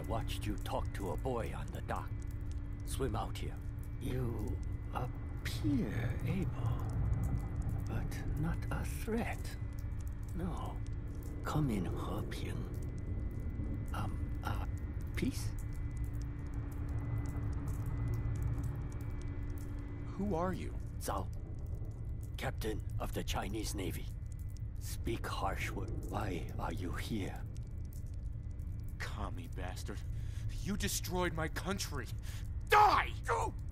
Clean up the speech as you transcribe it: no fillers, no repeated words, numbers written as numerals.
watched you talk to a boy on the dock. Swim out here. You appear able, but not a threat. No. Come in, 和平. Peace? Who are you? Zhao, captain of the Chinese Navy. Speak harsh words. Why are you here? Commie bastard. You destroyed my country. Die! Go!